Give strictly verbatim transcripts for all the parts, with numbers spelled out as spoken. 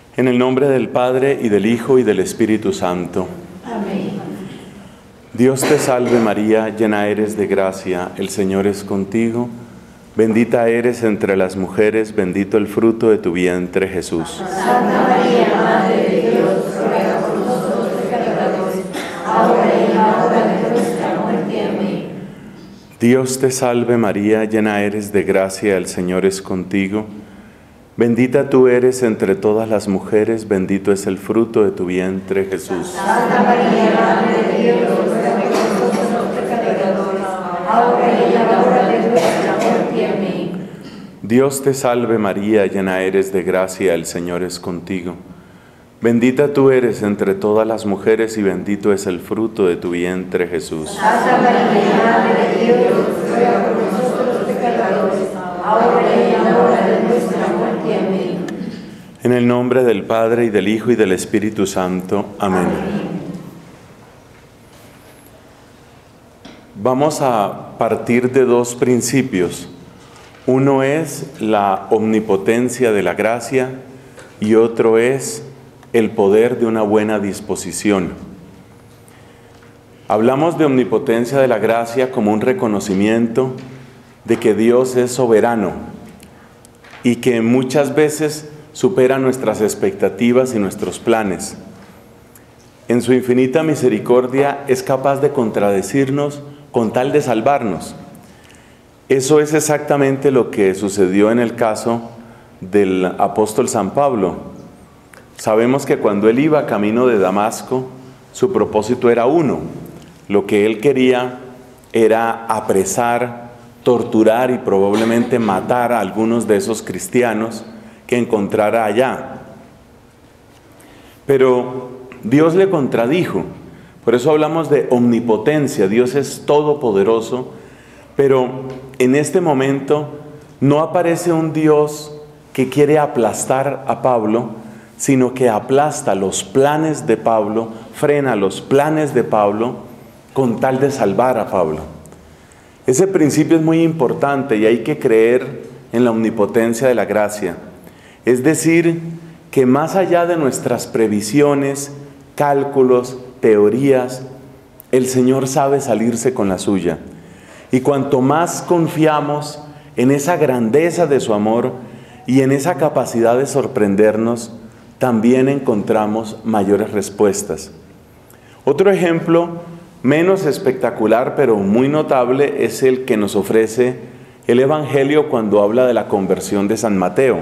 En el nombre del Padre, y del Hijo, y del Espíritu Santo. Amén. Dios te salve María, llena eres de gracia, el Señor es contigo. Bendita eres entre las mujeres, bendito el fruto de tu vientre, Jesús. Santa María, Madre de Dios, ruega por nosotros pecadores, ahora y en la hora de nuestra muerte. Amén. Dios te salve María, llena eres de gracia, el Señor es contigo. Bendita tú eres entre todas las mujeres, bendito es el fruto de tu vientre, Jesús. Santa María, Madre de Dios, ruega por nosotros pecadores, ahora y en la hora de nuestra muerte. Amén. Dios te salve María, llena eres de gracia, el Señor es contigo. Bendita tú eres entre todas las mujeres y bendito es el fruto de tu vientre, Jesús. Santa María, Madre de Dios, ruega por nosotros pecadores, ahora y en la hora de nuestra muerte. Amén. En el nombre del Padre, y del Hijo, y del Espíritu Santo. Amén. Amén. Vamos a partir de dos principios. Uno es la omnipotencia de la gracia y otro es el poder de una buena disposición. Hablamos de omnipotencia de la gracia como un reconocimiento de que Dios es soberano y que muchas veces supera nuestras expectativas y nuestros planes. En su infinita misericordia es capaz de contradecirnos con tal de salvarnos. Eso es exactamente lo que sucedió en el caso del apóstol San Pablo. Sabemos que cuando él iba camino de Damasco, su propósito era uno. Lo que él quería era apresar, torturar y probablemente matar a algunos de esos cristianos que encontrara allá. Pero Dios le contradijo. Por eso hablamos de omnipotencia. Dios es todopoderoso, pero en este momento no aparece un Dios que quiere aplastar a Pablo, sino que aplasta los planes de Pablo, frena los planes de Pablo con tal de salvar a Pablo. Ese principio es muy importante y hay que creer en la omnipotencia de la gracia. Es decir, que más allá de nuestras previsiones, cálculos, teorías, el Señor sabe salirse con la suya. Y cuanto más confiamos en esa grandeza de su amor y en esa capacidad de sorprendernos, también encontramos mayores respuestas. Otro ejemplo, menos espectacular pero muy notable, es el que nos ofrece el Evangelio cuando habla de la conversión de San Mateo.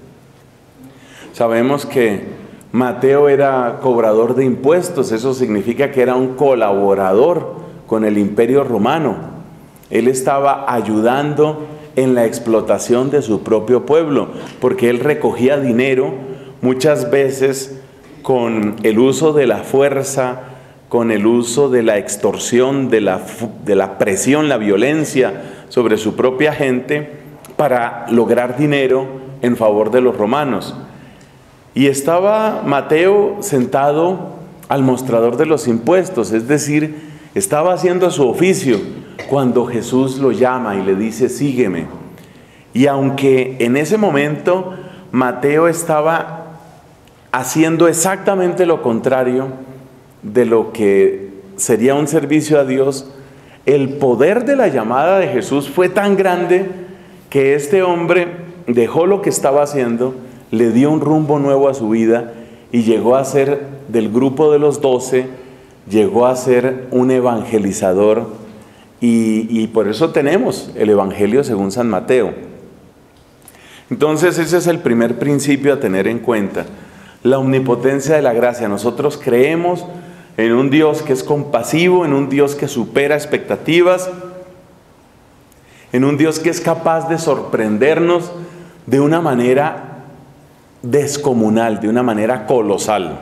Sabemos que Mateo era cobrador de impuestos, eso significa que era un colaborador con el Imperio Romano. Él estaba ayudando en la explotación de su propio pueblo, porque él recogía dinero muchas veces con el uso de la fuerza, con el uso de la extorsión, de la, de la presión, la violencia sobre su propia gente para lograr dinero en favor de los romanos. Y estaba Mateo sentado al mostrador de los impuestos, es decir, estaba haciendo su oficio cuando Jesús lo llama y le dice, sígueme. Y aunque en ese momento Mateo estaba haciendo exactamente lo contrario de lo que sería un servicio a Dios, el poder de la llamada de Jesús fue tan grande que este hombre dejó lo que estaba haciendo, le dio un rumbo nuevo a su vida y llegó a ser del grupo de los doce, llegó a ser un evangelizador y, y por eso tenemos el Evangelio según San Mateo. Entonces ese es el primer principio a tener en cuenta, la omnipotencia de la gracia. Nosotros creemos en un Dios que es compasivo, en un Dios que supera expectativas, en un Dios que es capaz de sorprendernos de una manera descomunal, de una manera colosal.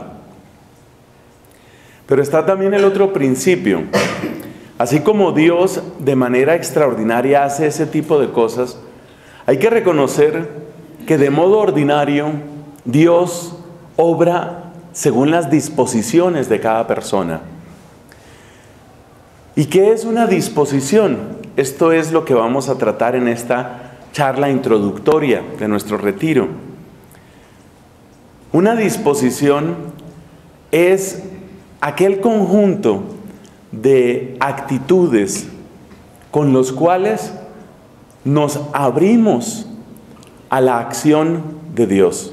Pero está también el otro principio. Así como Dios de manera extraordinaria hace ese tipo de cosas, hay que reconocer que de modo ordinario Dios obra según las disposiciones de cada persona. ¿Y qué es una disposición? Esto es lo que vamos a tratar en esta charla introductoria de nuestro retiro. Una disposición es aquel conjunto de actitudes con los cuales nos abrimos a la acción de Dios.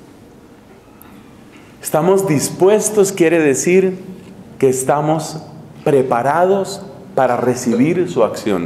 Estamos dispuestos, quiere decir que estamos preparados para recibir su acción.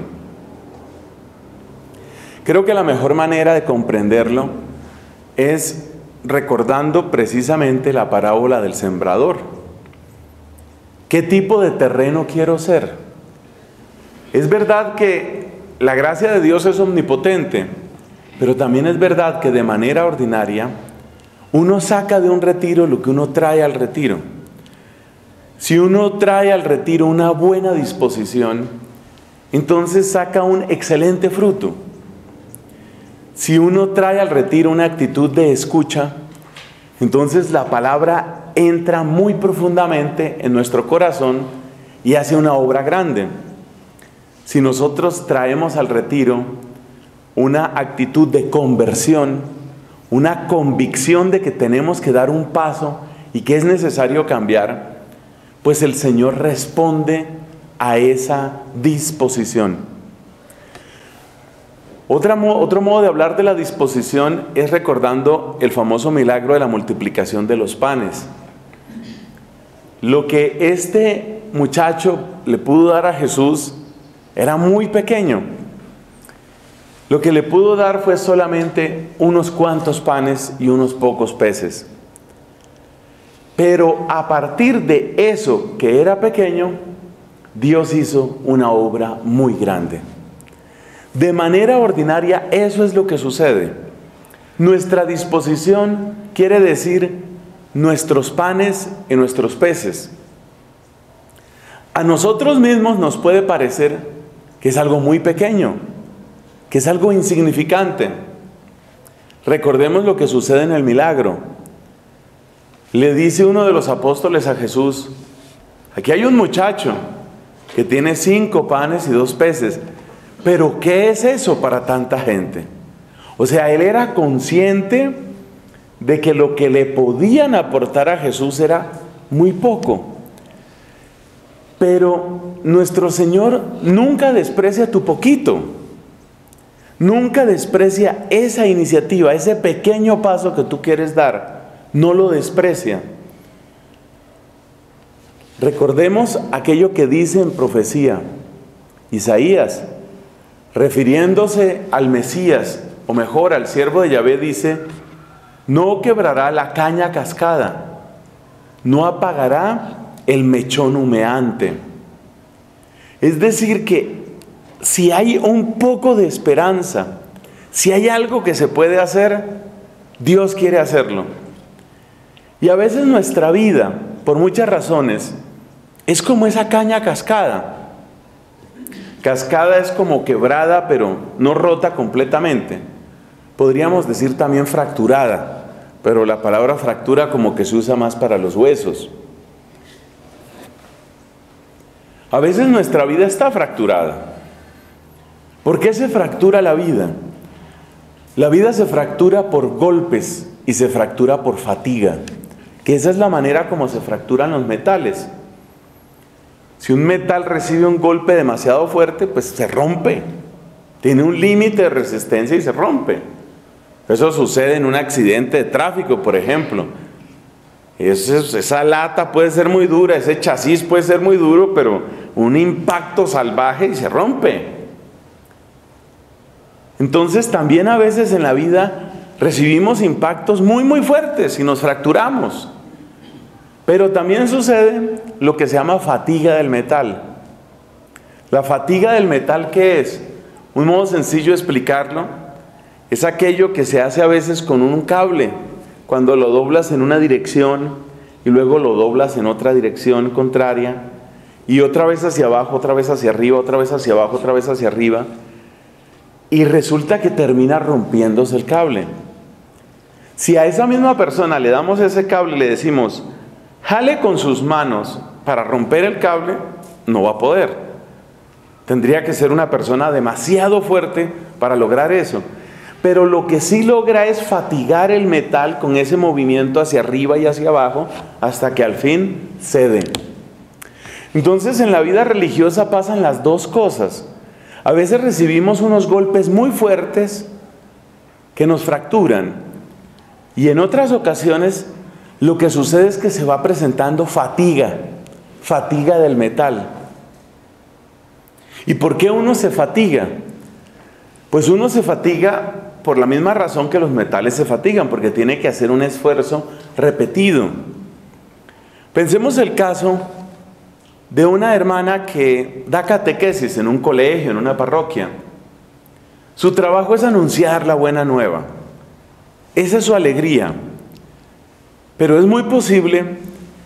Creo que la mejor manera de comprenderlo es recordando precisamente la parábola del sembrador. ¿Qué tipo de terreno quiero ser? Es verdad que la gracia de Dios es omnipotente, pero también es verdad que de manera ordinaria uno saca de un retiro lo que uno trae al retiro. Si uno trae al retiro una buena disposición, entonces saca un excelente fruto. Si uno trae al retiro una actitud de escucha, entonces la palabra entra muy profundamente en nuestro corazón y hace una obra grande. Si nosotros traemos al retiro una actitud de conversión, una convicción de que tenemos que dar un paso y que es necesario cambiar, pues el Señor responde a esa disposición. Otra, otro modo de hablar de la disposición es recordando el famoso milagro de la multiplicación de los panes. Lo que este muchacho le pudo dar a Jesús era muy pequeño. Lo que le pudo dar fue solamente unos cuantos panes y unos pocos peces. Pero a partir de eso que era pequeño, Dios hizo una obra muy grande. De manera ordinaria, eso es lo que sucede. Nuestra disposición quiere decir nuestros panes y nuestros peces. A nosotros mismos nos puede parecer que es algo muy pequeño, que es algo insignificante. Recordemos lo que sucede en el milagro. Le dice uno de los apóstoles a Jesús: aquí hay un muchacho que tiene cinco panes y dos peces, pero ¿qué es eso para tanta gente? O sea, él era consciente de que lo que le podían aportar a Jesús era muy poco. Pero nuestro Señor nunca desprecia tu poquito. Nunca desprecia esa iniciativa, ese pequeño paso que tú quieres dar. No lo desprecia. Recordemos aquello que dice en profecía Isaías, refiriéndose al Mesías, o mejor, al siervo de Yahvé, dice: no quebrará la caña cascada, no apagará el mechón humeante. Es decir que si hay un poco de esperanza, si hay algo que se puede hacer, Dios quiere hacerlo. Y a veces nuestra vida, por muchas razones, es como esa caña cascada. Cascada es como quebrada, pero no rota completamente. Podríamos decir también fracturada, pero la palabra fractura como que se usa más para los huesos. A veces nuestra vida está fracturada. ¿Por qué se fractura la vida? La vida se fractura por golpes y se fractura por fatiga, que esa es la manera como se fracturan los metales. Si un metal recibe un golpe demasiado fuerte, pues se rompe. Tiene un límite de resistencia y se rompe. Eso sucede en un accidente de tráfico, por ejemplo. Esa, esa lata puede ser muy dura, ese chasis puede ser muy duro, pero un impacto salvaje y se rompe. Entonces también a veces en la vida recibimos impactos muy muy fuertes y nos fracturamos. Pero también sucede lo que se llama fatiga del metal. La fatiga del metal, ¿qué es? Un modo sencillo de explicarlo es aquello que se hace a veces con un cable, cuando lo doblas en una dirección y luego lo doblas en otra dirección contraria y otra vez hacia abajo, otra vez hacia arriba, otra vez hacia abajo, otra vez hacia arriba, y resulta que termina rompiéndose el cable. Si a esa misma persona le damos ese cable y le decimos: jale con sus manos para romper el cable, no va a poder. Tendría que ser una persona demasiado fuerte para lograr eso. pero lo que sí logra es fatigar el metal con ese movimiento hacia arriba y hacia abajo hasta que al fin cede. Entonces en la vida religiosa pasan las dos cosas. A veces recibimos unos golpes muy fuertes que nos fracturan, y en otras ocasiones lo que sucede es que se va presentando fatiga, fatiga del metal. ¿Y por qué uno se fatiga? Pues uno se fatiga por la misma razón que los metales se fatigan, porque tiene que hacer un esfuerzo repetido. Pensemos el caso de una hermana que da catequesis en un colegio, en una parroquia. Su trabajo es anunciar la buena nueva. Esa es su alegría. Pero es muy posible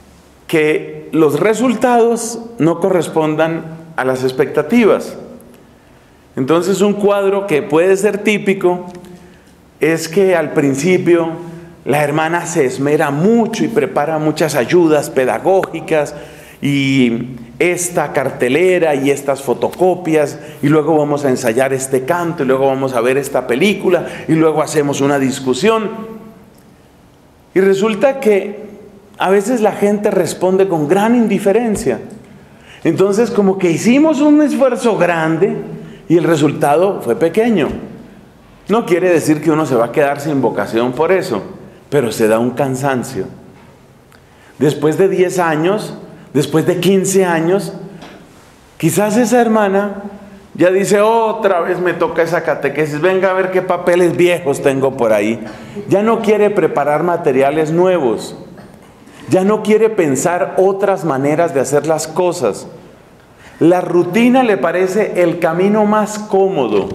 que los resultados no correspondan a las expectativas. Entonces, un cuadro que puede ser típico es que al principio la hermana se esmera mucho y prepara muchas ayudas pedagógicas y esta cartelera y estas fotocopias, y luego vamos a ensayar este canto, y luego vamos a ver esta película, y luego hacemos una discusión. Y resulta que a veces la gente responde con gran indiferencia. Entonces, como que hicimos un esfuerzo grande y el resultado fue pequeño. No quiere decir que uno se va a quedar sin vocación por eso, pero se da un cansancio. Después de diez años, después de quince años, quizás esa hermana ya dice, otra vez me toca esa catequesis, venga a ver qué papeles viejos tengo por ahí. Ya no quiere preparar materiales nuevos, ya no quiere pensar otras maneras de hacer las cosas. La rutina le parece el camino más cómodo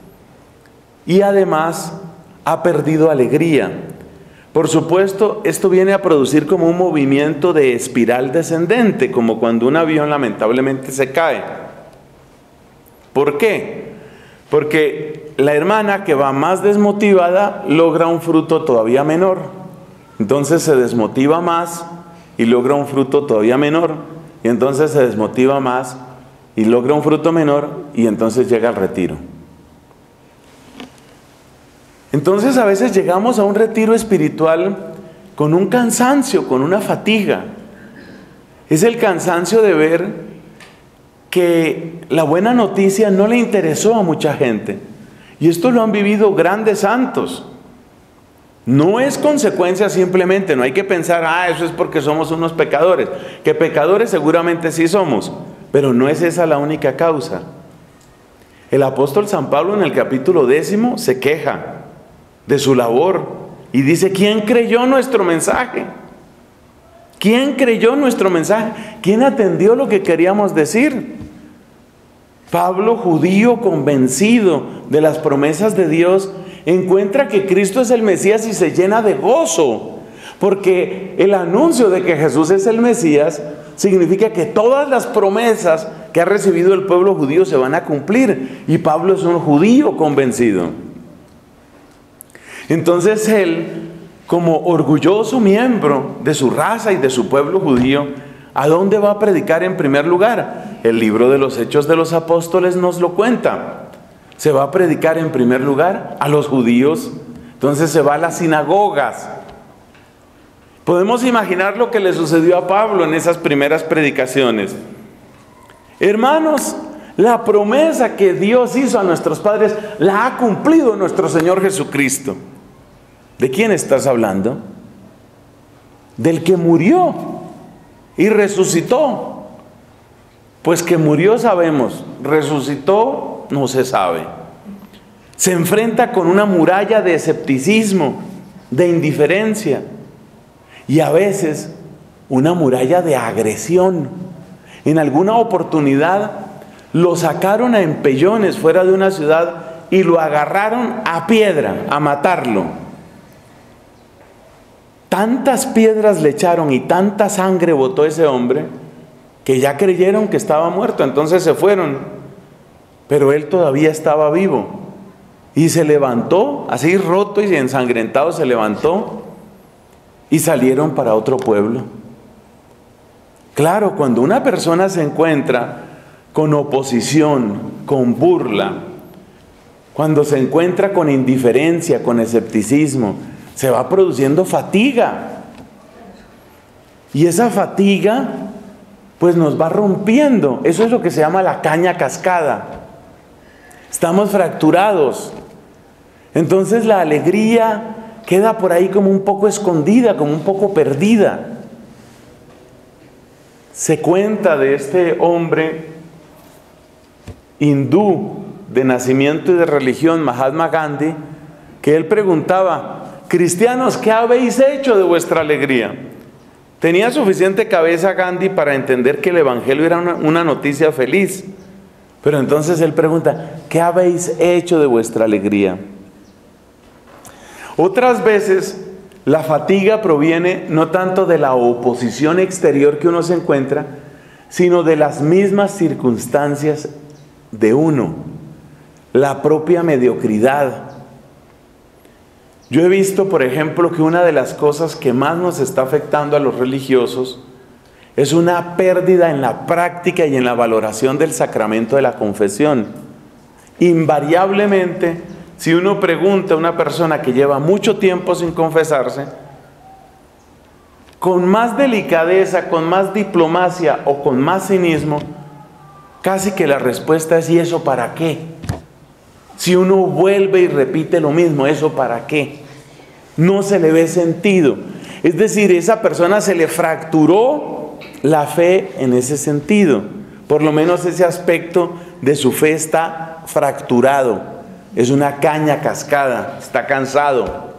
y además ha perdido alegría. Por supuesto, esto viene a producir como un movimiento de espiral descendente, como cuando un avión lamentablemente se cae. ¿Por qué? Porque la hermana que va más desmotivada logra un fruto todavía menor. Entonces se desmotiva más y logra un fruto todavía menor. Y entonces se desmotiva más y logra un fruto menor y entonces llega al retiro. Entonces a veces llegamos a un retiro espiritual con un cansancio, con una fatiga. Es el cansancio de ver que la buena noticia no le interesó a mucha gente. Y esto lo han vivido grandes santos. No es consecuencia simplemente, no hay que pensar, ah, eso es porque somos unos pecadores. Que pecadores seguramente sí somos, pero no es esa la única causa. El apóstol San Pablo en el capítulo décimo se queja de su labor y dice, ¿quién creyó nuestro mensaje? ¿Quién creyó nuestro mensaje? ¿Quién atendió lo que queríamos decir? Pablo, judío convencido de las promesas de Dios, encuentra que Cristo es el Mesías y se llena de gozo, porque el anuncio de que Jesús es el Mesías significa que todas las promesas que ha recibido el pueblo judío se van a cumplir, y Pablo es un judío convencido. Entonces él, como orgulloso miembro de su raza y de su pueblo judío, ¿a dónde va a predicar en primer lugar? El libro de los Hechos de los Apóstoles nos lo cuenta. Se va a predicar en primer lugar a los judíos. Entonces se va a las sinagogas. Podemos imaginar lo que le sucedió a Pablo en esas primeras predicaciones. Hermanos, la promesa que Dios hizo a nuestros padres la ha cumplido nuestro Señor Jesucristo. ¿De quién estás hablando? Del que murió y resucitó. Pues que murió sabemos, resucitó no se sabe. Se enfrenta con una muralla de escepticismo, de indiferencia y a veces una muralla de agresión. En alguna oportunidad lo sacaron a empellones fuera de una ciudad y lo agarraron a piedra a matarlo. Tantas piedras le echaron y tanta sangre botó ese hombre que ya creyeron que estaba muerto, entonces se fueron. Pero él todavía estaba vivo y se levantó, así roto y ensangrentado se levantó y salieron para otro pueblo. Claro, cuando una persona se encuentra con oposición, con burla, cuando se encuentra con indiferencia, con escepticismo, se va produciendo fatiga. Y esa fatiga, pues nos va rompiendo. Eso es lo que se llama la caña cascada. Estamos fracturados. Entonces la alegría queda por ahí como un poco escondida, como un poco perdida. Se cuenta de este hombre hindú de nacimiento y de religión, Mahatma Gandhi, que él preguntaba: cristianos, ¿qué habéis hecho de vuestra alegría? Tenía suficiente cabeza Gandhi para entender que el evangelio era una, una noticia feliz. Pero entonces él pregunta: ¿qué habéis hecho de vuestra alegría? Otras veces la fatiga proviene no tanto de la oposición exterior que uno se encuentra, sino de las mismas circunstancias de uno, la propia mediocridad. Yo he visto, por ejemplo, que una de las cosas que más nos está afectando a los religiosos es una pérdida en la práctica y en la valoración del sacramento de la confesión. Invariablemente, si uno pregunta a una persona que lleva mucho tiempo sin confesarse, con más delicadeza, con más diplomacia o con más cinismo, casi que la respuesta es: ¿y eso para qué? Si uno vuelve y repite lo mismo, ¿eso para qué? No se le ve sentido. Es decir, a esa persona se le fracturó la fe en ese sentido. Por lo menos ese aspecto de su fe está fracturado. Es una caña cascada, está cansado.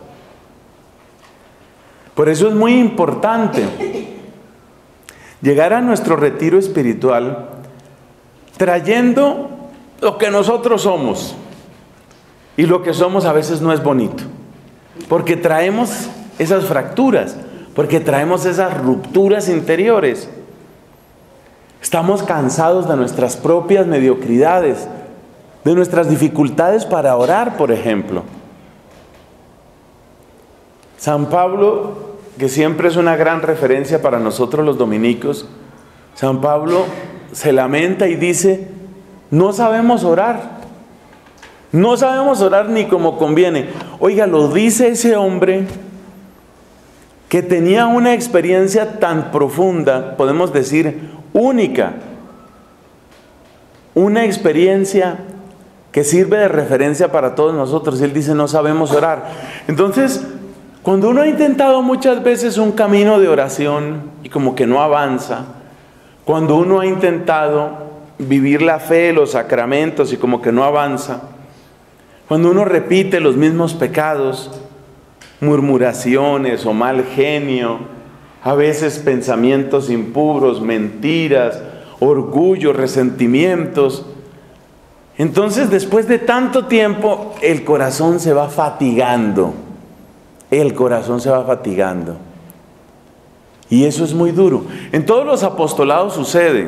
Por eso es muy importante llegar a nuestro retiro espiritual trayendo lo que nosotros somos. Y lo que somos a veces no es bonito, porque traemos esas fracturas, porque traemos esas rupturas interiores. Estamos cansados de nuestras propias mediocridades, de nuestras dificultades para orar, por ejemplo. San Pablo, que siempre es una gran referencia para nosotros los dominicos, San Pablo se lamenta y dice: no sabemos orar. No sabemos orar ni como conviene. Oiga, lo dice ese hombre que tenía una experiencia tan profunda, podemos decir única, una experiencia que sirve de referencia para todos nosotros. Él dice: no sabemos orar. Entonces, cuando uno ha intentado muchas veces un camino de oración y como que no avanza, cuando uno ha intentado vivir la fe, los sacramentos y como que no avanza, cuando uno repite los mismos pecados, murmuraciones o mal genio, a veces pensamientos impuros, mentiras, orgullo, resentimientos, entonces después de tanto tiempo el corazón se va fatigando, el corazón se va fatigando. Y eso es muy duro. En todos los apostolados sucede.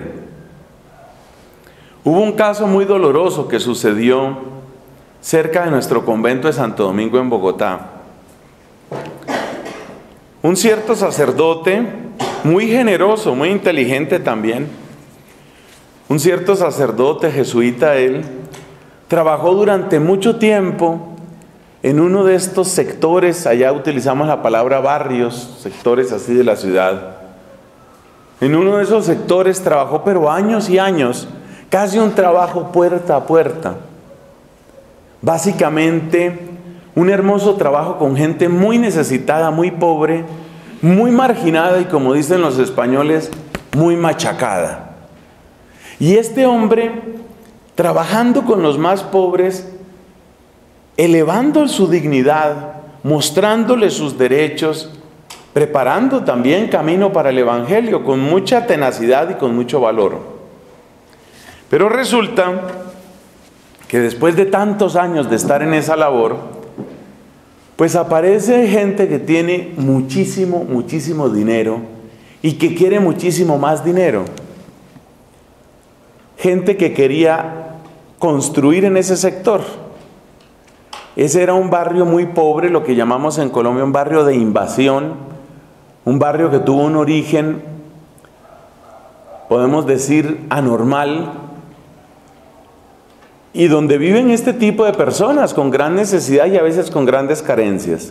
Hubo un caso muy doloroso que sucedió cerca de nuestro convento de Santo Domingo en Bogotá. Un cierto sacerdote, muy generoso, muy inteligente también, un cierto sacerdote jesuita, él trabajó durante mucho tiempo en uno de estos sectores, allá utilizamos la palabra barrios, sectores así de la ciudad. En uno de esos sectores trabajó, pero años y años, casi un trabajo puerta a puerta. Básicamente, un hermoso trabajo con gente muy necesitada, muy pobre, muy marginada y, como dicen los españoles, muy machacada. Y este hombre, trabajando con los más pobres, elevando su dignidad, mostrándoles sus derechos, preparando también camino para el evangelio con mucha tenacidad y con mucho valor. Pero resulta que después de tantos años de estar en esa labor, pues aparece gente que tiene muchísimo, muchísimo dinero y que quiere muchísimo más dinero. Gente que quería construir en ese sector. Ese era un barrio muy pobre, lo que llamamos en Colombia un barrio de invasión, un barrio que tuvo un origen, podemos decir, anormal, y donde viven este tipo de personas con gran necesidad y a veces con grandes carencias.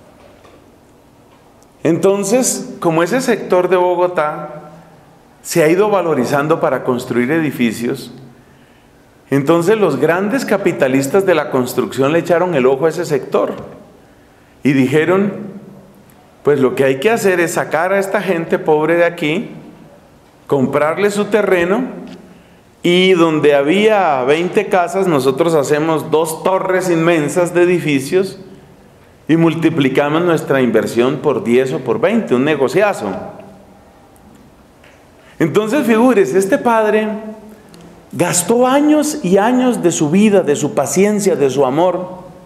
Entonces, como ese sector de Bogotá se ha ido valorizando para construir edificios, entonces los grandes capitalistas de la construcción le echaron el ojo a ese sector y dijeron, pues lo que hay que hacer es sacar a esta gente pobre de aquí, comprarle su terreno, y donde había veinte casas, nosotros hacemos dos torres inmensas de edificios y multiplicamos nuestra inversión por diez o por veinte, un negociazo. Entonces, figúrese, este padre gastó años y años de su vida, de su paciencia, de su amor,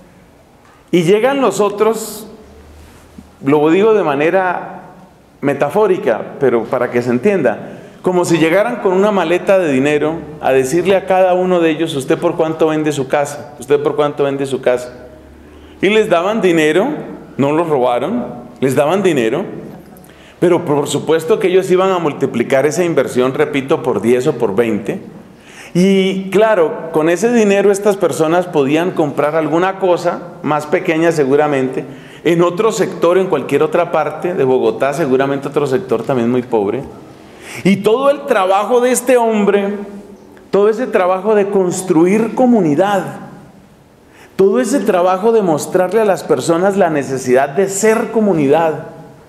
y llegan los otros, lo digo de manera metafórica, pero para que se entienda, como si llegaran con una maleta de dinero a decirle a cada uno de ellos, ¿usted por cuánto vende su casa? ¿Usted por cuánto vende su casa? Y les daban dinero, no los robaron, les daban dinero, pero por supuesto que ellos iban a multiplicar esa inversión, repito, por diez o por veinte. Y claro, con ese dinero estas personas podían comprar alguna cosa, más pequeña seguramente, en otro sector, en cualquier otra parte de Bogotá, seguramente otro sector también muy pobre. Y todo el trabajo de este hombre, todo ese trabajo de construir comunidad, todo ese trabajo de mostrarle a las personas la necesidad de ser comunidad,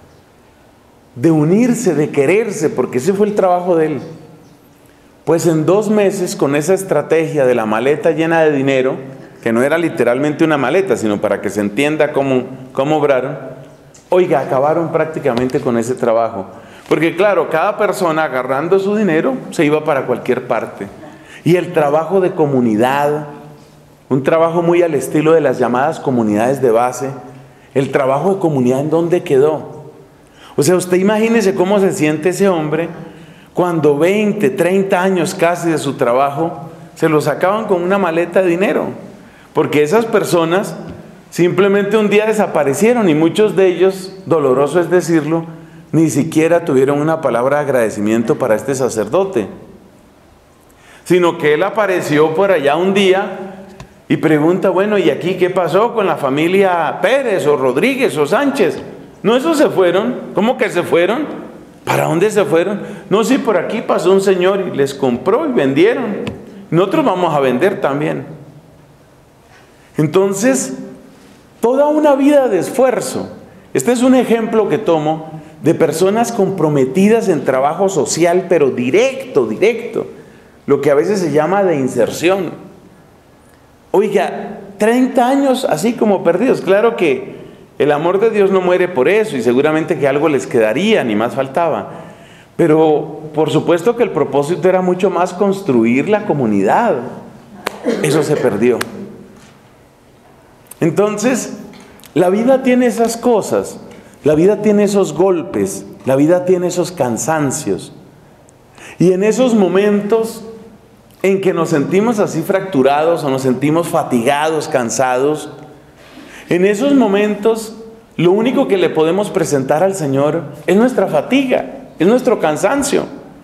de unirse, de quererse, porque ese fue el trabajo de él. Pues en dos meses, con esa estrategia de la maleta llena de dinero, que no era literalmente una maleta, sino para que se entienda cómo, cómo obraron, oiga, acabaron prácticamente con ese trabajo. Porque claro, cada persona agarrando su dinero se iba para cualquier parte. Y el trabajo de comunidad, un trabajo muy al estilo de las llamadas comunidades de base, el trabajo de comunidad, ¿en dónde quedó? O sea, usted imagínese cómo se siente ese hombre cuando veinte, treinta años casi de su trabajo se los sacaban con una maleta de dinero. Porque esas personas simplemente un día desaparecieron y muchos de ellos, doloroso es decirlo, ni siquiera tuvieron una palabra de agradecimiento para este sacerdote, sino que él apareció por allá un día y pregunta, bueno, ¿y aquí qué pasó con la familia Pérez o Rodríguez o Sánchez? No, esos se fueron. ¿Cómo que se fueron? ¿Para dónde se fueron? No, sí, por aquí pasó un señor y les compró y vendieron. Nosotros vamos a vender también. Entonces, toda una vida de esfuerzo. Este es un ejemplo que tomo de personas comprometidas en trabajo social, pero directo, directo, lo que a veces se llama de inserción. Oiga, treinta años así como perdidos. Claro que el amor de Dios no muere por eso y seguramente que algo les quedaría, ni más faltaba. Pero por supuesto que el propósito era mucho más construir la comunidad. Eso se perdió. Entonces, la vida tiene esas cosas. La vida tiene esos golpes, la vida tiene esos cansancios. Y en esos momentos en que nos sentimos así fracturados o nos sentimos fatigados, cansados, en esos momentos lo único que le podemos presentar al Señor es nuestra fatiga, es nuestro cansancio.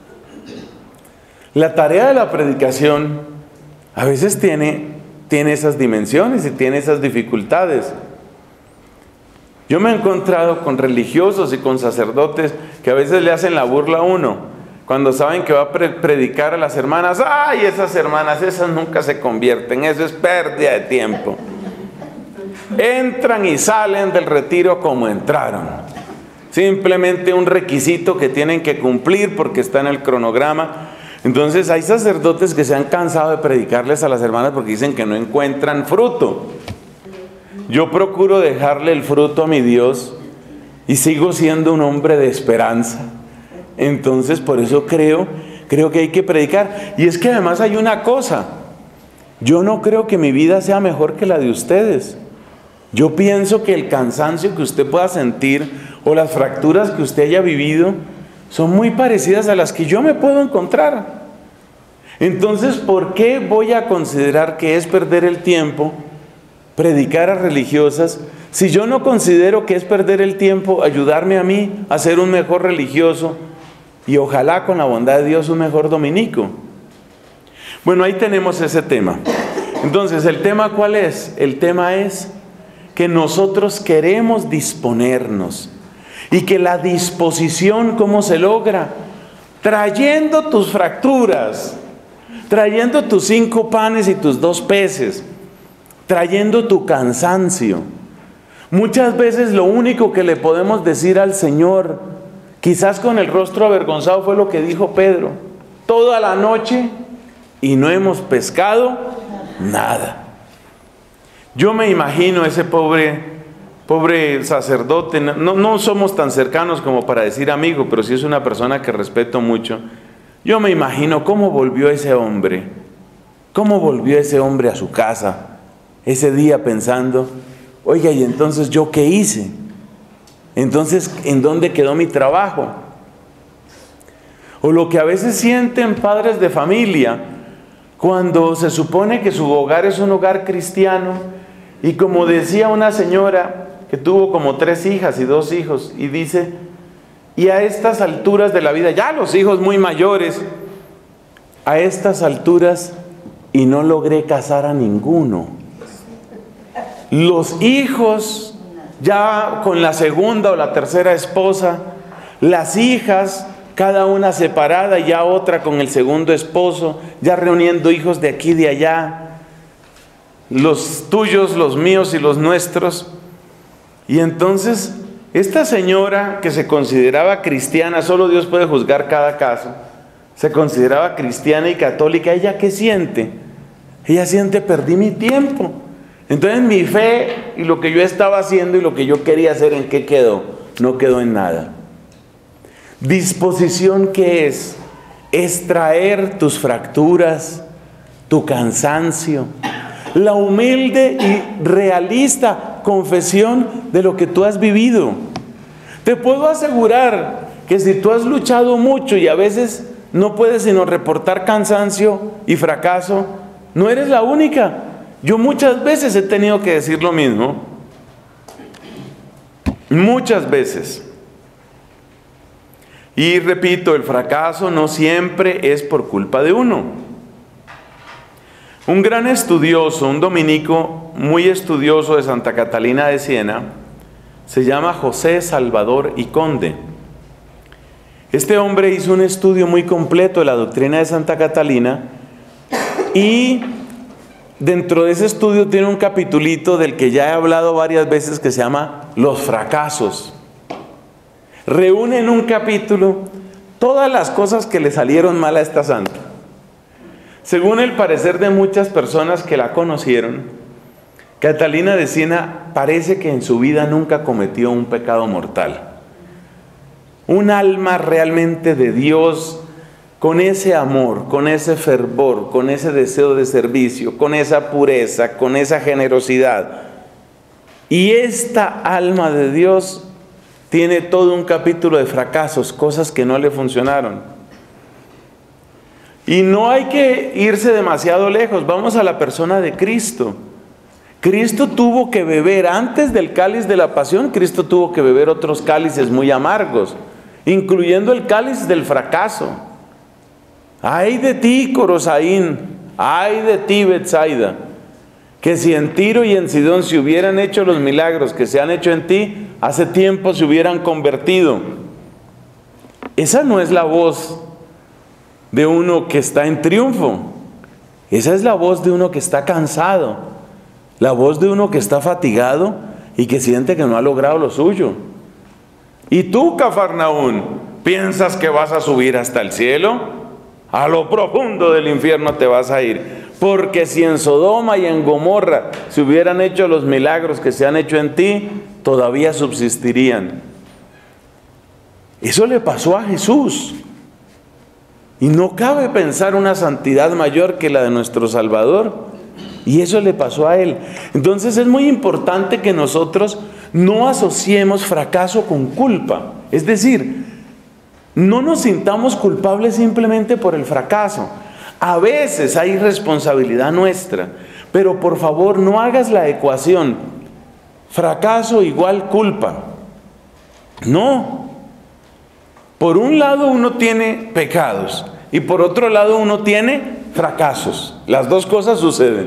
La tarea de la predicación a veces tiene, tiene esas dimensiones y tiene esas dificultades. Yo me he encontrado con religiosos y con sacerdotes que a veces le hacen la burla a uno cuando saben que va a pre predicar a las hermanas. ¡Ay, esas hermanas, esas nunca se convierten! Eso es pérdida de tiempo. Entran y salen del retiro como entraron. Simplemente un requisito que tienen que cumplir porque está en el cronograma. Entonces hay sacerdotes que se han cansado de predicarles a las hermanas porque dicen que no encuentran fruto. Yo procuro dejarle el fruto a mi Dios y sigo siendo un hombre de esperanza. Entonces, por eso creo, creo que hay que predicar. Y es que además hay una cosa. Yo no creo que mi vida sea mejor que la de ustedes. Yo pienso que el cansancio que usted pueda sentir o las fracturas que usted haya vivido son muy parecidas a las que yo me puedo encontrar. Entonces, ¿por qué voy a considerar que es perder el tiempo predicar a religiosas si yo no considero que es perder el tiempo ayudarme a mí a ser un mejor religioso y ojalá con la bondad de Dios un mejor dominico? Bueno, ahí tenemos ese tema. Entonces, ¿el tema cuál es? El tema es que nosotros queremos disponernos. Y que la disposición, ¿cómo se logra? Trayendo tus fracturas, trayendo tus cinco panes y tus dos peces, trayendo tu cansancio. Muchas veces lo único que le podemos decir al Señor, quizás con el rostro avergonzado, fue lo que dijo Pedro: toda la noche y no hemos pescado nada. Yo me imagino ese pobre, pobre sacerdote, no, no somos tan cercanos como para decir amigo, pero sí es una persona que respeto mucho. Yo me imagino cómo volvió ese hombre, cómo volvió ese hombre a su casa, ese día pensando: oiga, ¿y entonces yo qué hice? Entonces, ¿en dónde quedó mi trabajo? O lo que a veces sienten padres de familia, cuando se supone que su hogar es un hogar cristiano, y como decía una señora que tuvo como tres hijas y dos hijos, y dice: y a estas alturas de la vida, ya los hijos muy mayores, a estas alturas, y no logré casar a ninguno. Los hijos ya con la segunda o la tercera esposa, las hijas cada una separada y ya otra con el segundo esposo, ya reuniendo hijos de aquí y de allá, los tuyos, los míos y los nuestros. Y entonces esta señora, que se consideraba cristiana, solo Dios puede juzgar cada caso, se consideraba cristiana y católica, ¿ella qué siente? Ella siente: perdí mi tiempo. Entonces mi fe y lo que yo estaba haciendo y lo que yo quería hacer, ¿en qué quedó? No quedó en nada. Disposición, ¿qué es? Es traer tus fracturas, tu cansancio, la humilde y realista confesión de lo que tú has vivido. Te puedo asegurar que si tú has luchado mucho y a veces no puedes sino reportar cansancio y fracaso, no eres la única. Yo muchas veces he tenido que decir lo mismo. Muchas veces. Y repito, el fracaso no siempre es por culpa de uno. Un gran estudioso, un dominico muy estudioso de Santa Catalina de Siena, se llama José Salvador y Conde. Este hombre hizo un estudio muy completo de la doctrina de Santa Catalina, y dentro de ese estudio tiene un capitulito del que ya he hablado varias veces, que se llama Los fracasos. Reúne en un capítulo todas las cosas que le salieron mal a esta santa. Según el parecer de muchas personas que la conocieron, Catalina de Siena parece que en su vida nunca cometió un pecado mortal. Un alma realmente de Dios, con ese amor, con ese fervor, con ese deseo de servicio, con esa pureza, con esa generosidad. Y esta alma de Dios tiene todo un capítulo de fracasos, cosas que no le funcionaron. Y no hay que irse demasiado lejos, vamos a la persona de Cristo. Cristo tuvo que beber, antes del cáliz de la pasión, Cristo tuvo que beber otros cálices muy amargos, incluyendo el cáliz del fracaso. ¡Ay de ti, Corosaín! ¡Ay de ti, Betsaida! Que si en Tiro y en Sidón se hubieran hecho los milagros que se han hecho en ti, hace tiempo se hubieran convertido. Esa no es la voz de uno que está en triunfo. Esa es la voz de uno que está cansado, la voz de uno que está fatigado y que siente que no ha logrado lo suyo. ¿Y tú, Cafarnaún, piensas que vas a subir hasta el cielo? A lo profundo del infierno te vas a ir. Porque si en Sodoma y en Gomorra se hubieran hecho los milagros que se han hecho en ti, todavía subsistirían. Eso le pasó a Jesús. Y no cabe pensar una santidad mayor que la de nuestro Salvador. Y eso le pasó a Él. Entonces es muy importante que nosotros no asociemos fracaso con culpa. Es decir, no nos sintamos culpables simplemente por el fracaso. A veces hay responsabilidad nuestra, pero por favor no hagas la ecuación fracaso igual culpa. No. Por un lado uno tiene pecados y por otro lado uno tiene fracasos. Las dos cosas suceden.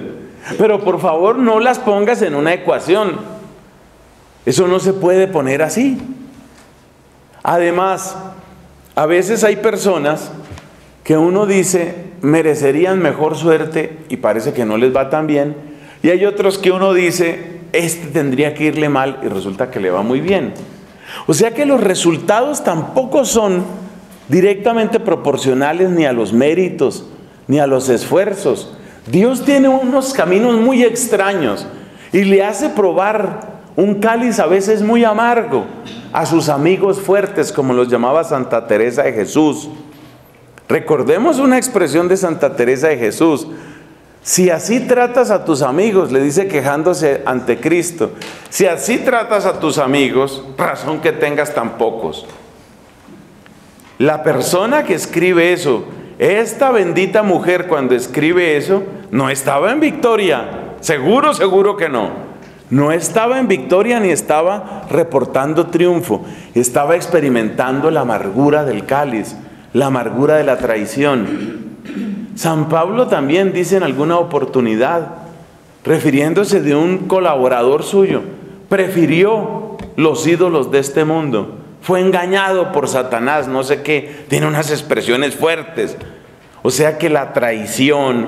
Pero por favor no las pongas en una ecuación. Eso no se puede poner así. Además, a veces hay personas que uno dice merecerían mejor suerte y parece que no les va tan bien. Y hay otros que uno dice, este tendría que irle mal y resulta que le va muy bien. O sea que los resultados tampoco son directamente proporcionales ni a los méritos, ni a los esfuerzos. Dios tiene unos caminos muy extraños y le hace probar un cáliz a veces muy amargo a sus amigos fuertes, como los llamaba Santa Teresa de Jesús. Recordemos una expresión de Santa Teresa de Jesús: si así tratas a tus amigos, le dice quejándose ante Cristo, si así tratas a tus amigos, razón que tengas tan pocos. La persona que escribe eso, esta bendita mujer cuando escribe eso, no estaba en victoria, seguro, seguro que no. No estaba en victoria ni estaba reportando triunfo, estaba experimentando la amargura del cáliz, la amargura de la traición. San Pablo también dice en alguna oportunidad, refiriéndose de un colaborador suyo, prefirió los ídolos de este mundo, fue engañado por Satanás, no sé qué, tiene unas expresiones fuertes. O sea que la traición,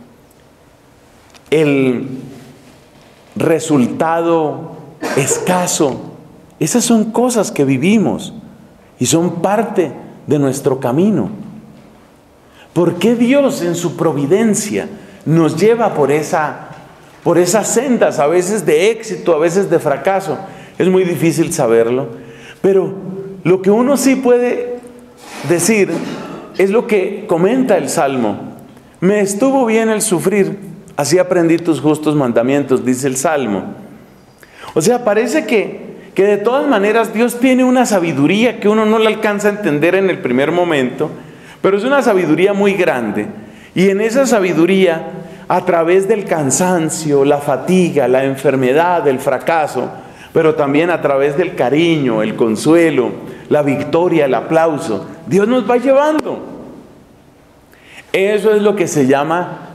el resultado escaso, esas son cosas que vivimos y son parte de nuestro camino. ¿Por qué Dios en su providencia nos lleva por esa, por esas sendas, a veces de éxito, a veces de fracaso? Es muy difícil saberlo, pero lo que uno sí puede decir es lo que comenta el Salmo. Me estuvo bien el sufrir, así aprendí tus justos mandamientos, dice el Salmo. O sea, parece que, que de todas maneras Dios tiene una sabiduría que uno no le alcanza a entender en el primer momento, pero es una sabiduría muy grande. Y en esa sabiduría, a través del cansancio, la fatiga, la enfermedad, el fracaso, pero también a través del cariño, el consuelo, la victoria, el aplauso, Dios nos va llevando. Eso es lo que se llama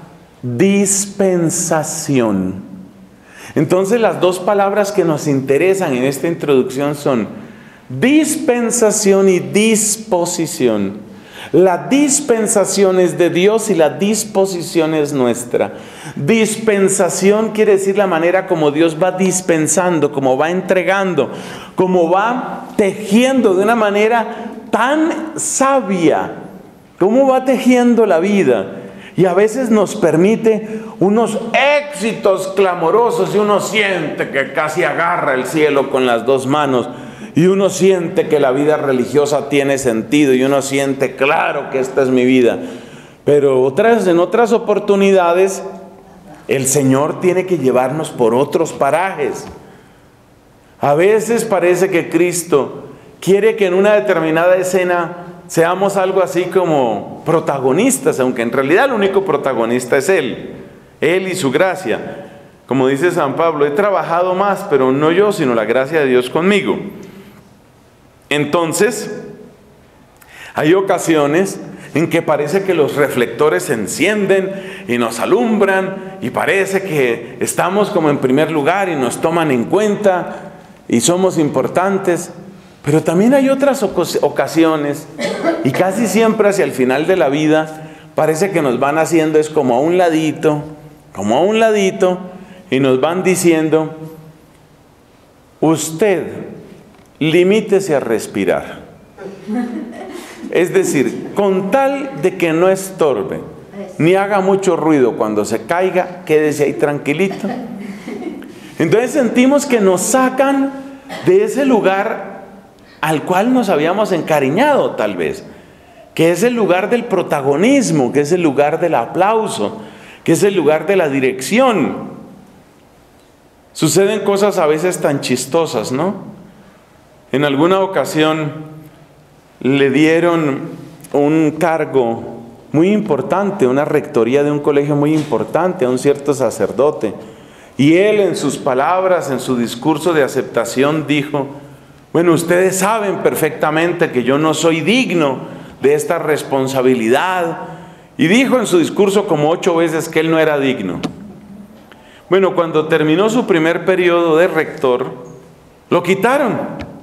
dispensación. Entonces las dos palabras que nos interesan en esta introducción son dispensación y disposición. La dispensación es de Dios y la disposición es nuestra. Dispensación quiere decir la manera como Dios va dispensando, como va entregando, como va tejiendo de una manera tan sabia, cómo va tejiendo la vida. Y a veces nos permite unos éxitos clamorosos y uno siente que casi agarra el cielo con las dos manos. Y uno siente que la vida religiosa tiene sentido y uno siente, claro que esta es mi vida. Pero otras, en otras oportunidades el Señor tiene que llevarnos por otros parajes. A veces parece que Cristo quiere que en una determinada escena seamos algo así como protagonistas, aunque en realidad el único protagonista es Él, Él y su gracia. Como dice San Pablo, he trabajado más, pero no yo, sino la gracia de Dios conmigo. Entonces, hay ocasiones en que parece que los reflectores se encienden y nos alumbran y parece que estamos como en primer lugar y nos toman en cuenta y somos importantes. Pero también hay otras ocasiones y casi siempre hacia el final de la vida parece que nos van haciendo es como a un ladito, como a un ladito y nos van diciendo, usted limítese a respirar. Es decir, con tal de que no estorbe, ni haga mucho ruido cuando se caiga, quédese ahí tranquilito. Entonces sentimos que nos sacan de ese lugar al cual nos habíamos encariñado tal vez, que es el lugar del protagonismo, que es el lugar del aplauso, que es el lugar de la dirección. Suceden cosas a veces tan chistosas, ¿no? En alguna ocasión le dieron un cargo muy importante, una rectoría de un colegio muy importante a un cierto sacerdote. Y él en sus palabras, en su discurso de aceptación dijo, bueno, ustedes saben perfectamente que yo no soy digno de esta responsabilidad. Y dijo en su discurso como ocho veces que él no era digno. Bueno, cuando terminó su primer periodo de rector, lo quitaron.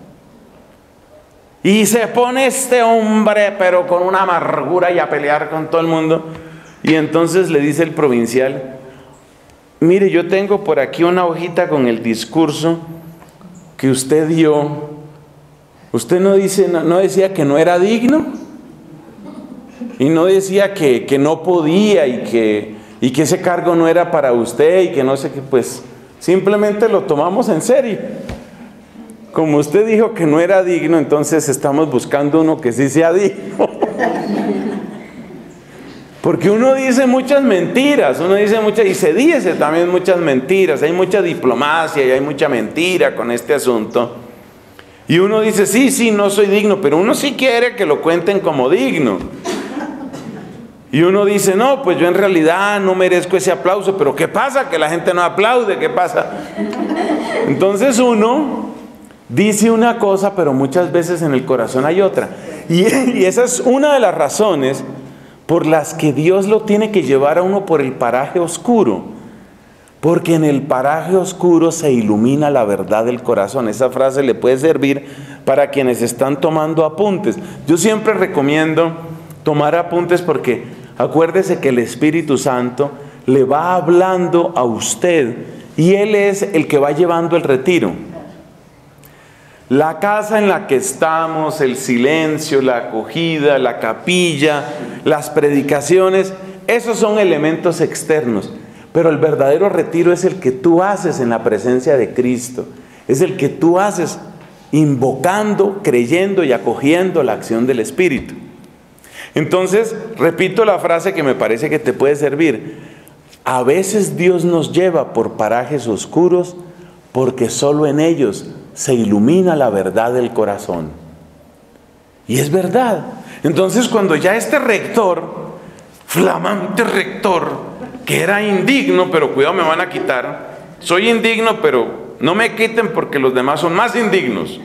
Y se pone este hombre, pero con una amargura y a pelear con todo el mundo. Y entonces le dice el provincial: mire, yo tengo por aquí una hojita con el discurso que usted dio. Usted no, dice, no, no decía que no era digno, y no decía que, que no podía, y que, y que ese cargo no era para usted, y que no sé qué. Pues simplemente lo tomamos en serio. Como usted dijo que no era digno, entonces estamos buscando uno que sí sea digno. Porque uno dice muchas mentiras, uno dice muchas, y se dice también muchas mentiras, hay mucha diplomacia y hay mucha mentira con este asunto. Y uno dice, sí, sí, no soy digno, pero uno sí quiere que lo cuenten como digno. Y uno dice, no, pues yo en realidad no merezco ese aplauso, pero ¿qué pasa? Que la gente no aplaude, ¿qué pasa? Entonces uno dice una cosa, pero muchas veces en el corazón hay otra. Y, y esa es una de las razones por las que Dios lo tiene que llevar a uno por el paraje oscuro. Porque en el paraje oscuro se ilumina la verdad del corazón. Esa frase le puede servir para quienes están tomando apuntes. Yo siempre recomiendo tomar apuntes porque acuérdese que el Espíritu Santo le va hablando a usted y Él es el que va llevando el retiro. La casa en la que estamos, el silencio, la acogida, la capilla, las predicaciones, esos son elementos externos. Pero el verdadero retiro es el que tú haces en la presencia de Cristo. Es el que tú haces invocando, creyendo y acogiendo la acción del Espíritu. Entonces, repito la frase que me parece que te puede servir. A veces Dios nos lleva por parajes oscuros porque solo en ellos se ilumina la verdad del corazón. Y es verdad. Entonces, cuando ya este rector, flamante rector, que era indigno, pero cuidado, me van a quitar. Soy indigno, pero no me quiten porque los demás son más indignos.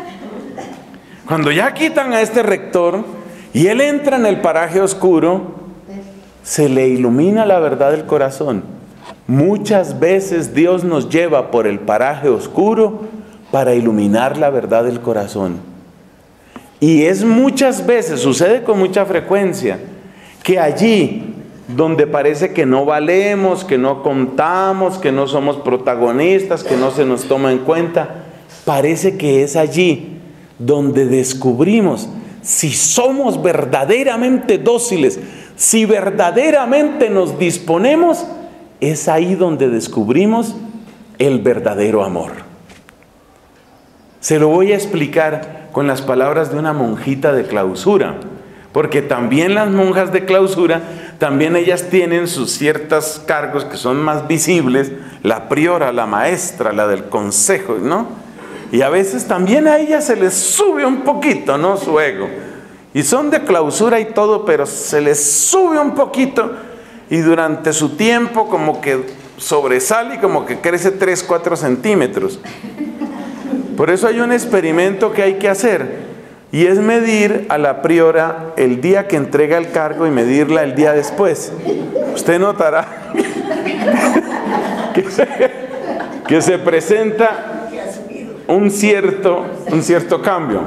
Cuando ya quitan a este rector y él entra en el paraje oscuro, se le ilumina la verdad del corazón. Muchas veces Dios nos lleva por el paraje oscuro para iluminar la verdad del corazón. Y es muchas veces, sucede con mucha frecuencia, que allí donde parece que no valemos, que no contamos, que no somos protagonistas, que no se nos toma en cuenta, parece que es allí donde descubrimos si somos verdaderamente dóciles, si verdaderamente nos disponemos, es ahí donde descubrimos el verdadero amor. Se lo voy a explicar con las palabras de una monjita de clausura, porque también las monjas de clausura, también ellas tienen sus ciertos cargos que son más visibles, la priora, la maestra, la del consejo, ¿no? Y a veces también a ellas se les sube un poquito, ¿no? Su ego. Y son de clausura y todo, pero se les sube un poquito y durante su tiempo como que sobresale y como que crece tres, cuatro centímetros. Por eso hay un experimento que hay que hacer. Y es medir a la priora el día que entrega el cargo y medirla el día después. Usted notará que se, que se presenta un cierto, un cierto cambio.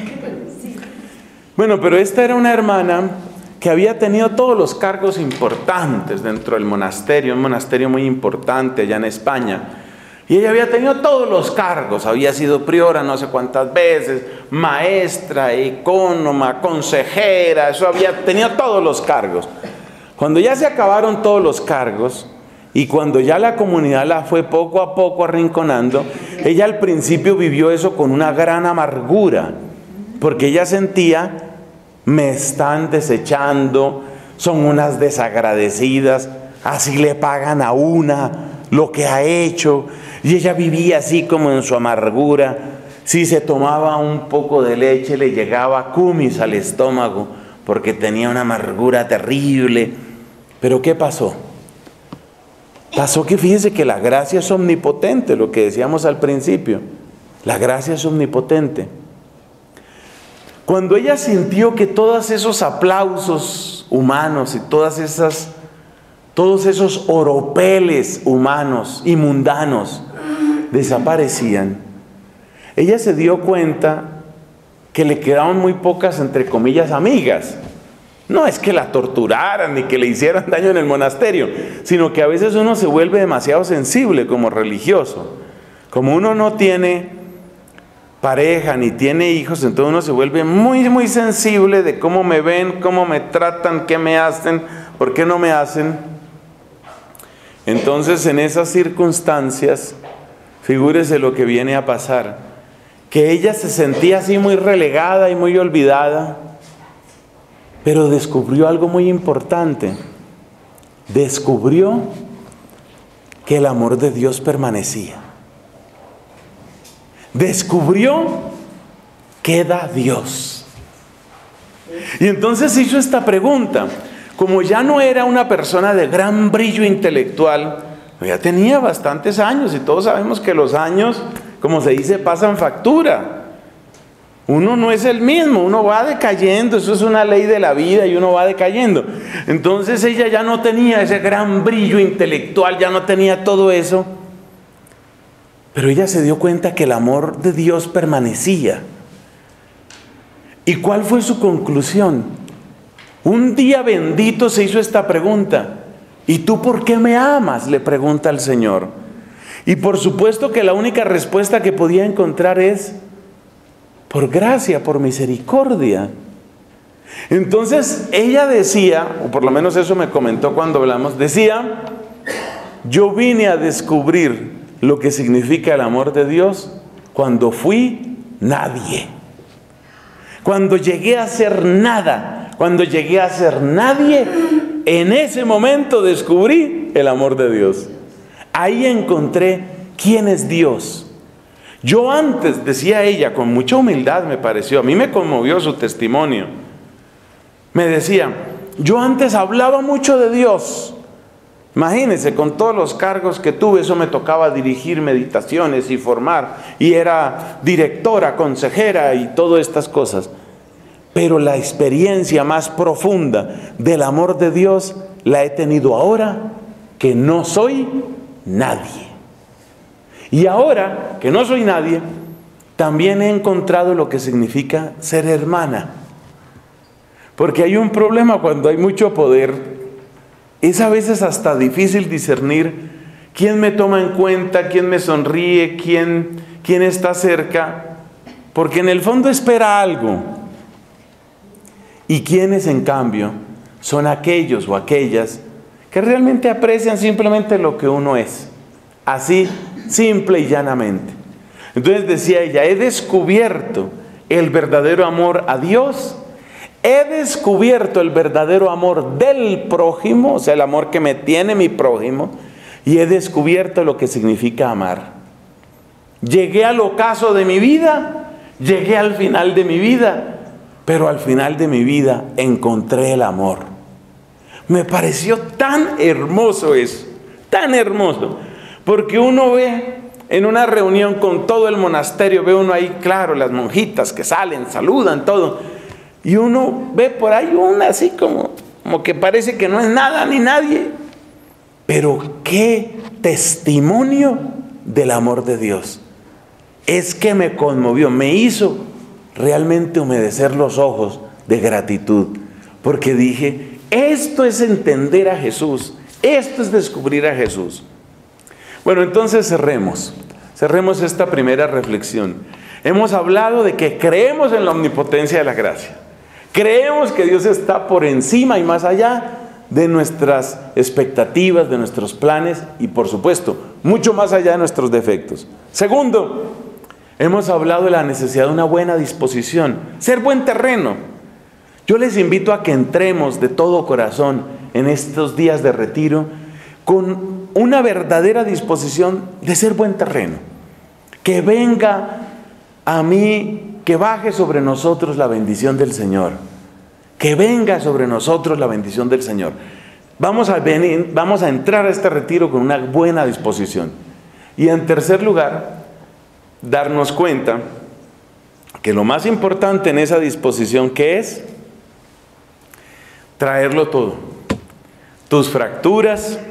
Bueno, pero esta era una hermana que había tenido todos los cargos importantes dentro del monasterio, un monasterio muy importante allá en España. Y ella había tenido todos los cargos, había sido priora no sé cuántas veces, maestra, ecónoma, consejera, eso había tenido todos los cargos. Cuando ya se acabaron todos los cargos y cuando ya la comunidad la fue poco a poco arrinconando, ella al principio vivió eso con una gran amargura, porque ella sentía, me están desechando, son unas desagradecidas, así le pagan a una lo que ha hecho. Y ella vivía así como en su amargura. Si se tomaba un poco de leche le llegaba cumis al estómago porque tenía una amargura terrible. Pero ¿qué pasó? Pasó que fíjense que la gracia es omnipotente, lo que decíamos al principio. La gracia es omnipotente. Cuando ella sintió que todos esos aplausos humanos y todas esas todos esos oropeles humanos y mundanos desaparecían, ella se dio cuenta que le quedaban muy pocas, entre comillas, amigas. No es que la torturaran ni que le hicieran daño en el monasterio, sino que a veces uno se vuelve demasiado sensible como religioso. Como uno no tiene pareja ni tiene hijos, entonces uno se vuelve muy, muy sensible de cómo me ven, cómo me tratan, qué me hacen, por qué no me hacen. Entonces, en esas circunstancias, figúrese lo que viene a pasar, que ella se sentía así muy relegada y muy olvidada, pero descubrió algo muy importante. Descubrió que el amor de Dios permanecía. Descubrió que era Dios. Y entonces hizo esta pregunta. Como ya no era una persona de gran brillo intelectual, ya tenía bastantes años y todos sabemos que los años, como se dice, pasan factura. Uno no es el mismo, uno va decayendo, eso es una ley de la vida y uno va decayendo. Entonces ella ya no tenía ese gran brillo intelectual, ya no tenía todo eso. Pero ella se dio cuenta que el amor de Dios permanecía. ¿Y cuál fue su conclusión? Un día bendito se hizo esta pregunta. ¿Y tú por qué me amas?, le pregunta al Señor. Y por supuesto que la única respuesta que podía encontrar es: por gracia, por misericordia. Entonces ella decía, o por lo menos eso me comentó cuando hablamos, decía: yo vine a descubrir lo que significa el amor de Dios cuando fui nadie. Cuando llegué a ser nada, cuando llegué a ser nadie, en ese momento descubrí el amor de Dios. Ahí encontré quién es Dios. Yo antes, decía ella, con mucha humildad me pareció, a mí me conmovió su testimonio. Me decía, yo antes hablaba mucho de Dios. Imagínense, con todos los cargos que tuve, eso me tocaba dirigir meditaciones y formar, y era directora, consejera y todas estas cosas. Pero la experiencia más profunda del amor de Dios la he tenido ahora que no soy nadie. Y ahora que no soy nadie, también he encontrado lo que significa ser hermana. Porque hay un problema cuando hay mucho poder. Es a veces hasta difícil discernir quién me toma en cuenta, quién me sonríe, quién, quién está cerca. Porque en el fondo espera algo. Y quienes en cambio son aquellos o aquellas que realmente aprecian simplemente lo que uno es. Así, simple y llanamente. Entonces decía ella, he descubierto el verdadero amor a Dios, he descubierto el verdadero amor del prójimo, o sea, el amor que me tiene mi prójimo, y he descubierto lo que significa amar. Llegué al ocaso de mi vida, llegué al final de mi vida, pero al final de mi vida encontré el amor. Me pareció tan hermoso eso, tan hermoso. Porque uno ve en una reunión con todo el monasterio, ve uno ahí, claro, las monjitas que salen, saludan, todo. Y uno ve por ahí una así como, como que parece que no es nada ni nadie. Pero qué testimonio del amor de Dios. Es que me conmovió, me hizo realmente humedecer los ojos de gratitud. Porque dije, esto es entender a Jesús, esto es descubrir a Jesús. Bueno, entonces cerremos, cerremos esta primera reflexión. Hemos hablado de que creemos en la omnipotencia de la gracia. Creemos que Dios está por encima y más allá de nuestras expectativas, de nuestros planes y, por supuesto, mucho más allá de nuestros defectos. Segundo, hemos hablado de la necesidad de una buena disposición, ser buen terreno. Yo les invito a que entremos de todo corazón en estos días de retiro con una verdadera disposición de ser buen terreno. Que venga a mí, que baje sobre nosotros la bendición del Señor. Que venga sobre nosotros la bendición del Señor. Vamos a venir, vamos a entrar a este retiro con una buena disposición. Y en tercer lugar, darnos cuenta que lo más importante en esa disposición, ¿qué es? Traerlo todo. tus fracturas,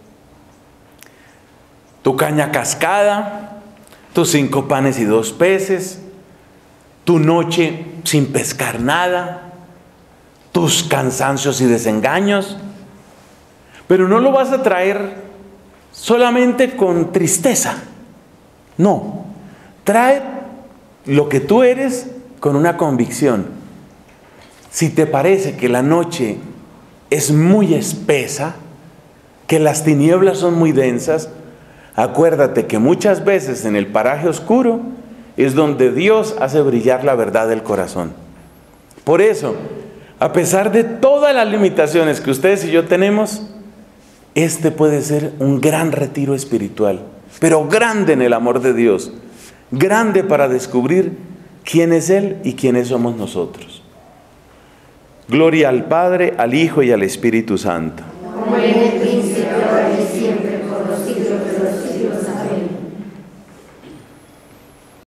tu caña cascada, tus cinco panes y dos peces, tu noche sin pescar nada, tus cansancios y desengaños. Pero no lo vas a traer solamente con tristeza. No, trae lo que tú eres con una convicción. Si te parece que la noche es muy espesa, que las tinieblas son muy densas, acuérdate que muchas veces en el paraje oscuro es donde Dios hace brillar la verdad del corazón. Por eso, a pesar de todas las limitaciones que ustedes y yo tenemos, este puede ser un gran retiro espiritual, pero grande en el amor de Dios, grande para descubrir quién es Él y quiénes somos nosotros. Gloria al Padre, al Hijo y al Espíritu Santo. Como en el